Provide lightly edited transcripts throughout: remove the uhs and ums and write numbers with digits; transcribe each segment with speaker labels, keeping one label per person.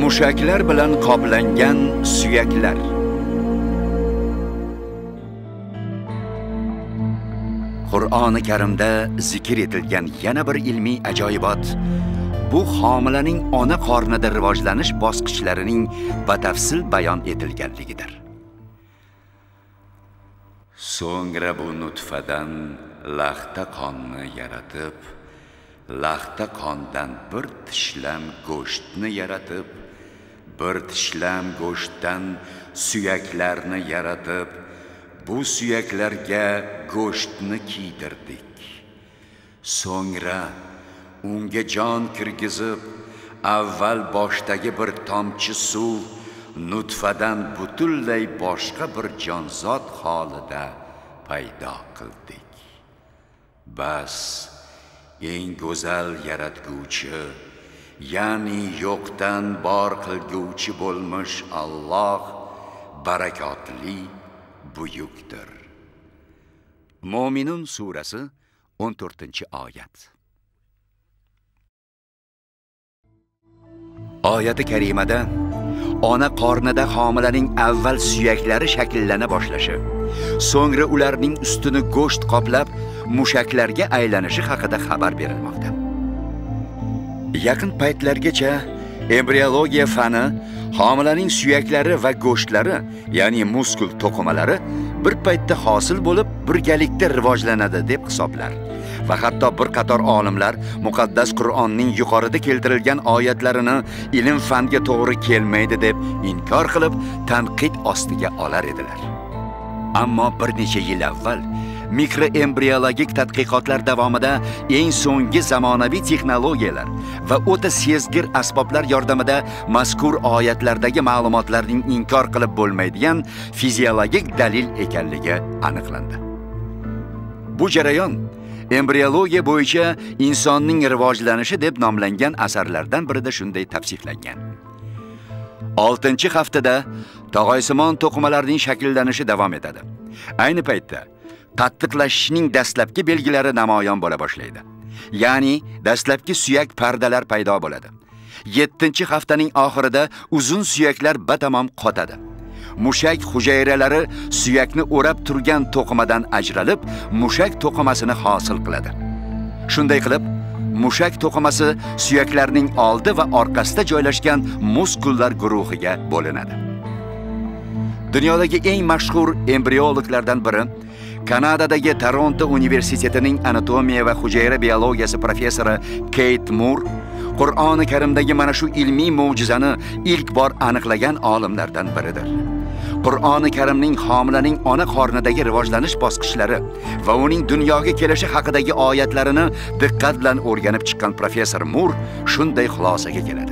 Speaker 1: Mushaklar bilan qoplangan suyaklar. Qur'oni Karimda zikr etilgan yana bir ilmiy ajoyibot bu homilaning ona qornida rivojlanish bosqichlarining batafsil bayon etilganligidir. So'ngra bu nutfadan laxta qonni yaratib, laxta qondan bir tishlam go'shtni yaratib, bir tishlam go'shtdan suyaklarni yaratib, bu suyaklarga go'shtni kiydirdik. So'ngra unga jon kirgizib, avval boshdagi bir tomchi suv nutfadan butunlay boshqa bir jonzot holida paydo qildik. Bas, eng go'zal yaratguvchi, ya'ni yo'qdan bor qilguvchi bo'lmish Alloh barakotli, buyukdir. Mo'minun surasi 14-oyat. Oyati karimada ona qornida homilaning avval suyaklari shakllana boshlashi, so'ngra ularning ustini go'sht qoplab mushaklarga aylanishi haqida xabar berilmoqda. Yaqin paytlargacha embriologiya fani homilaning suyaklari va go'shtlari, ya'ni muskul to'qimalari bir paytda hosil bo'lib, birgalikda rivojlanadi deb hisoblar. Va hatto bir qator olimlar muqaddas Qur'onning yuqorida keltirilgan oyatlarini ilm fanga to'g'ri kelmaydi deb inkor qilib, tanqid ostiga olar edilar. Ammo bir necha yil avval mikroembriologik tadqiqotlar davomida eng so'nggi zamonaviy texnologiyalar va o'ta sezgir asboblar yordamida mazkur oyatlardagi ma'lumotlarning inkor qilib bo'lmaydigan fiziologik dalil ekanligi aniqlandi. Bu jarayon embriologiya bo'yicha insonning rivojlanishi deb nomlangan asarlardan birida shunday tavsiflangan. 6-haftada tog'aysimon to'qimalarning shakllanishi davom etadi. Ayni paytda qattiqlashishning dastlabki belgilari namoyon bo'la boshlaydi. Ya'ni dastlabki suyak pardalar paydo bo'ladi. 7-haftaning oxirida uzun suyaklar batamom qotadi. Mushak hujayralari suyakni o'rab turgan to'qimadan ajralib, mushak to'qimasini hosil qiladi. Shunday qilib, mushak to'qimasi suyaklarning oldi va orqasida joylashgan muskullar guruhiga bo'linadi. Dunyodagi eng mashhur embriologlardan biri, Kanadadagi Toronto universitetining anatomiya va hujayra biologiyasi professori Kate Moore Qur'oni Karimdagi mana shu ilmiy mo'jizani ilk bor aniqlagan olimlardan biridir. Qur'oni Karimning homilaning ona qornidagi rivojlanish bosqichlari va uning dunyoga kelishi haqidagi oyatlarini diqqat bilan o'rganib chiqqan professor Moore shunday xulosaga keladi.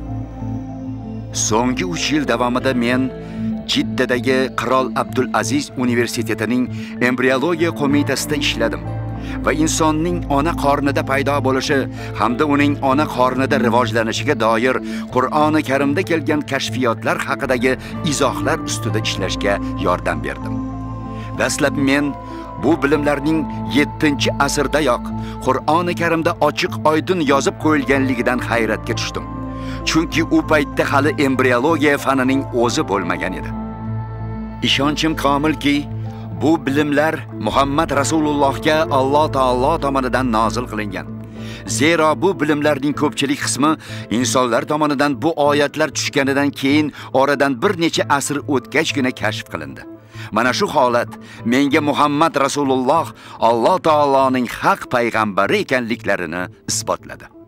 Speaker 1: So'nggi 3 yil davomida men Jiddadagi Qirol Abdul Aziz universitetining embriologiya qo'mitasida ishladim va insonning ona qornida paydo bo'lishi hamda uning ona qornida rivojlanishiga doir Qur'oni Karimda kelgan kashfiyotlar haqidagi izohlar ustida ishlashga yordam berdim. Dastlab men bu bilimlarning 7-asrdayoq Qur'oni Karimda ochiq-oydin yozib qo'yilganligidan hayratga tushdim. Chunki u paytda hali embriologiya fanining o'zi bo'lmagan edi. Ishonchim komilki, bu bilimlar Muhammad Rasulullohga Alloh taolo tomonidan nozil qilingan. Zero bu bilimlarning ko'pchilik qismi insonlar tomonidan bu oyatlar tushganidan keyin oradan bir necha asr o'tgachgina kashf qilindi. Mana shu holat menga Muhammad Rasululloh Alloh taoloning haq payg'ambari ekanliklarini isbotladi.